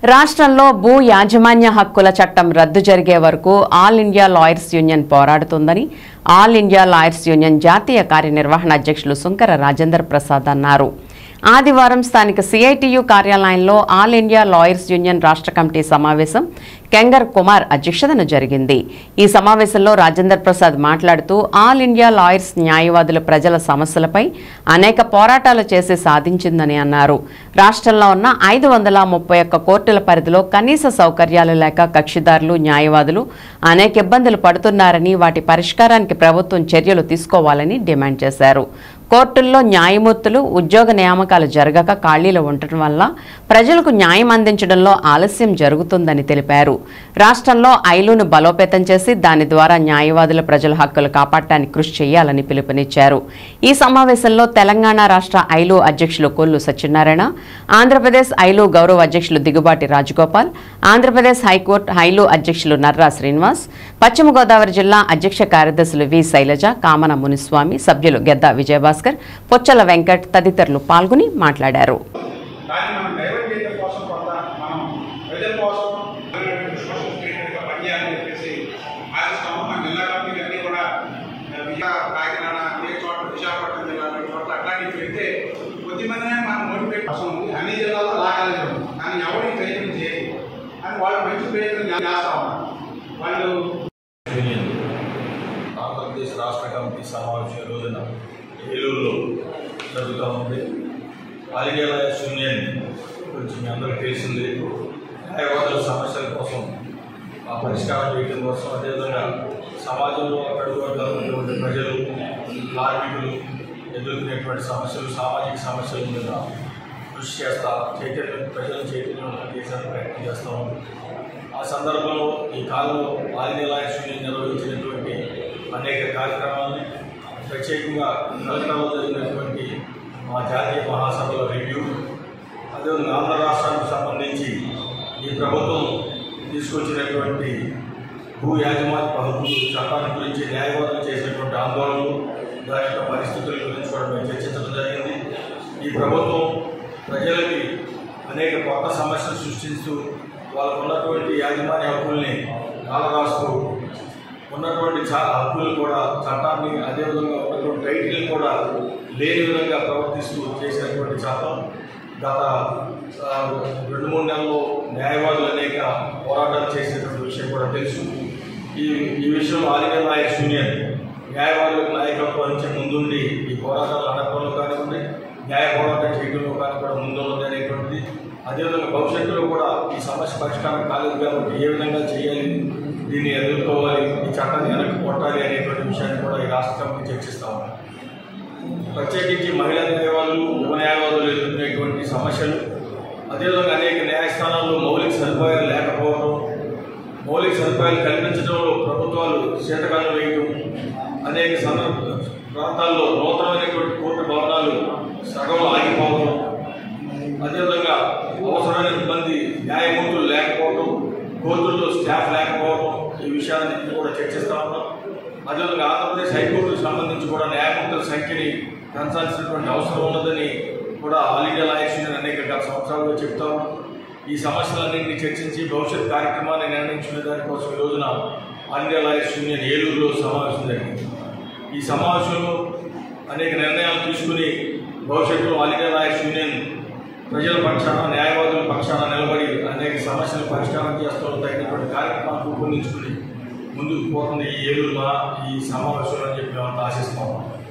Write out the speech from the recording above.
రాష్ట్రంలో భూ యాజమాన్య హక్కుల చట్టం రద్దు జరిగే వరకు ఆల్ ఇండియా లాయర్స్ యూనియన్ పోరాడుతుందని ఆల్ ఇండియా లాయర్స్ యూనియన్ జాతీయ కార్యనిర్వహణ అధ్యక్షులు సుంకర రాజేంద్ర ప్రసాద్ అన్నారు. ఆదివారం స్థానిక సిఐటియు కార్యాలయంలో ఆల్ ఇండియా లాయర్స్ యూనియన్ రాష్ట్ర కమిటీ సమావేశం కెంగర్ కుమార్ అధ్యక్షతన జరిగింది. ఈ సమావేశంలో రాజేంద్ర ప్రసాద్ మాట్లాడుతూ ఆల్ ఇండియా లాయర్స్ న్యాయవాదులు ప్రజల సమస్యలపై అనేక పోరాటాలు చేసి సాధించిందని అన్నారు. రాష్ట్రంలో ఉన్న 531 కోర్టుల పరిధిలో కనీస సౌకర్యాలు లేక కక్షిదారులు న్యాయవాదులు అనేక ఇబ్బందులు పడుతున్నారని వాటి పరిష్కారానికి ప్రభుత్వం చర్యలు తీసుకోవాలని డిమాండ్ చేశారు. కోర్టుల్లో న్యాయమూర్తులు ఉద్యోగ నియామకాలు జరగక ఖాళీలు ఉండటం వల్ల ప్రజలకు న్యాయం అందించడంలో ఆలస్యం జరుగుతుందని తెలిపారు. రాష్ట్రంలో ఐలును బలోపేతం చేసి దాని ద్వారా న్యాయవాదుల ప్రజల హక్కులు కాపాడటానికి కృషి చేయాలని పిలుపునిచ్చారు. ఈ సమావేశంలో తెలంగాణ రాష్ట్ర ఐలు అధ్యక్షులు కొల్లు సత్యనారాయణ, ఆంధ్రప్రదేశ్ ఐలు గౌరవ అధ్యక్షులు దిగుబాటి రాజగోపాల్, ఆంధ్రప్రదేశ్ హైకోర్టు ఐలు అధ్యక్షులు నర్రా శ్రీనివాస్, పశ్చిమ గోదావరి జిల్లా అధ్యక్ష కార్యదర్శులు వి శైలజ, కామన మునిస్వామి, సభ్యులు గెద్ద విజయభాస్కర్, పొచ్చల వెంకట్ తదితరులు పాల్గొని మాట్లాడారు. అన్ని జిల్లాలో లాగాలి కానీ ఎవరికి ప్రయత్నం చేయాలి అని వాళ్ళు మంచి ప్రయత్నం చేస్తా ఉన్నారు. వాళ్ళు ఆంధ్రప్రదేశ్ రాష్ట్ర కమిటీ సమావేశం రోజున ఏలూరులో జరుగుతూ ఉంది. ఆల్ ఇండియా లాయర్స్ యూనియన్ గురించి మీ అందరికీ తెలిసింది. న్యాయవాదుల సమస్యల కోసం పరిష్కారం చేయడం కోసం, అదేవిధంగా సమాజంలో అడుగుతున్నటువంటి ప్రజలు, కార్మికులు ఎదుర్కొనేటువంటి సమస్యలు, సామాజిక సమస్యల మీద కృషి చేస్తా ప్రజలను చైతన్యం చేసేందుకు ప్రయత్నం చేస్తూ ఉంది. ఆ సందర్భంలో ఈ కాలంలో ఆల్ ఇండియా లాయర్స్ యూనియన్ నిర్వహించినటువంటి అనేక కార్యక్రమాలని, ప్రత్యేకంగా కలెక్టర్లో జరిగినటువంటి మా జాతీయ మహాసభల రివ్యూ, అదేవిధంగా ఆంధ్ర రాష్ట్రానికి సంబంధించి ఈ ప్రభుత్వం తీసుకొచ్చినటువంటి భూ యాజమాన్య హక్కుల చట్టాన్ని గురించి న్యాయవాదులు చేసినటువంటి ఆందోళనలు, దాని యొక్క పరిస్థితుల గురించి కూడా మేము చర్చించడం జరిగింది. ఈ ప్రభుత్వం ప్రజలకి అనేక కొత్త సమస్యలు సృష్టిస్తూ వాళ్ళకు ఉన్నటువంటి యాజమాన్య హక్కుల్ని కాలరాస్తూ ఉన్నటువంటి హక్కులు కూడా చట్టాన్ని, అదేవిధంగా ఉన్నటువంటి రైతులను కూడా లేని విధంగా ప్రవర్తిస్తూ చేసినటువంటి చట్టం గత 2-3 నెలల్లో న్యాయవాదులు అనేక పోరాటాలు చేసినటువంటి విషయం కూడా తెలుసు. ఈ విషయంలో ఆల్ ఇండియా లాయర్స్ యూనియన్ న్యాయవాదులకు నాయకత్వం నుంచి ముందుండి ఈ పోరాటాలు నడపడంలో కానివ్వండి, న్యాయ పోరాటం చేయడంలో కానీ కూడా ముందున్నది అనేటువంటిది. అదేవిధంగా భవిష్యత్తులో కూడా ఈ సమస్య పరిష్కారం కాలేదు కాబట్టి ఏ విధంగా చేయాలి, దీన్ని ఎదుర్కోవాలి, ఈ చట్టాన్ని వెనక్కి కొట్టాలి అనేటువంటి విషయాన్ని కూడా ఈ రాష్ట్ర కమిటీ చర్చిస్తా ఉన్నాం. ప్రత్యేకించి మహిళా న్యాయవాదులు, యువ న్యాయవాదులు ఎదుర్కొనేటువంటి సమస్యలు, అదేవిధంగా అనేక న్యాయస్థానాల్లో మౌలిక సదుపాయాలు లేకపోవడం, మౌలిక సదుపాయాలు కల్పించడంలో ప్రభుత్వాలు శీతకాలు వేయడం, అనేక ప్రాంతాల్లో నూతనమైనటువంటి కోర్టు భవనాలు సగంలో ఆగిపోవడం, అదేవిధంగా అవసరమైన మంది న్యాయమూర్తులు లేకపోవడం, కోర్టుల్లో స్టాఫ్ లేకపోవడం, ఈ విషయాన్ని కూడా చర్చిస్తూ ఉన్నాం. అదేవిధంగా ఆంధ్రప్రదేశ్ హైకోర్టుకు సంబంధించి కూడా న్యాయమూర్తుల సంఖ్యని పెంచాల్సినటువంటి అవసరం ఉన్నదని కూడా ఆల్ ఇండియా లాయర్స్ యూనియన్ అనేక గత సంవత్సరాలుగా చెప్తా ఉన్నాం. ఈ సమస్యలన్నింటినీ చర్చించి భవిష్యత్ కార్యక్రమాన్ని నిర్ణయించుకునే దానికోసం ఈ రోజున ఆల్ ఇండియా లాయర్స్ యూనియన్ ఏలూరులో సమావేశం జరిగింది. ఈ సమావేశంలో అనేక నిర్ణయాలు తీసుకుని భవిష్యత్తులో ఆల్ ఇండియా లాయర్స్ యూనియన్ ప్రజల పక్షాన, న్యాయవాదుల పక్షాన నిలబడి అనేక సమస్యలు పరిష్కారం చేస్తూ తగినటువంటి కార్యక్రమాలు రూపొందించుకుని ముందుకు పోతుంది ఈ ఏలూరులో ఈ సమావేశంలో అని చెప్పి మేము ఆశిస్తాము.